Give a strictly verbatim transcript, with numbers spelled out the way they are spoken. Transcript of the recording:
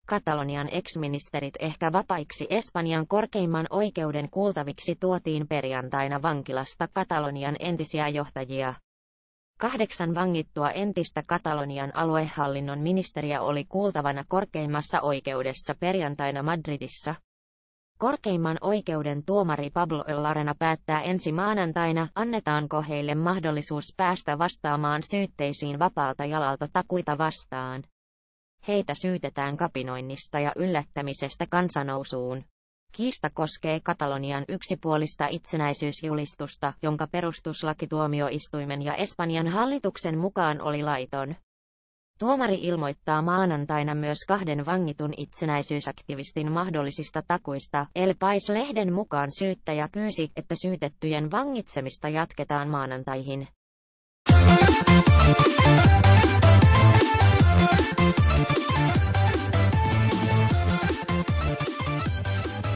Katalonian ex-ministerit ehkä vapaiksi. Espanjan korkeimman oikeuden kuultaviksi tuotiin perjantaina vankilasta Katalonian entisiä johtajia. Kahdeksan vangittua entistä Katalonian aluehallinnon ministeriä oli kuultavana korkeimmassa oikeudessa perjantaina Madridissa. Korkeimman oikeuden tuomari Pablo Larena päättää ensi maanantaina, annetaanko heille mahdollisuus päästä vastaamaan syytteisiin vapaalta jalalta takuita vastaan. Heitä syytetään kapinoinnista ja yllättämisestä kansannousuun. Kiista koskee Katalonian yksipuolista itsenäisyysjulistusta, jonka perustuslakituomioistuimen ja Espanjan hallituksen mukaan oli laiton. Tuomari ilmoittaa maanantaina myös kahden vangitun itsenäisyysaktivistin mahdollisista takuista. El País-lehden mukaan syyttäjä pyysi, että syytettyjen vangitsemista jatketaan maanantaihin.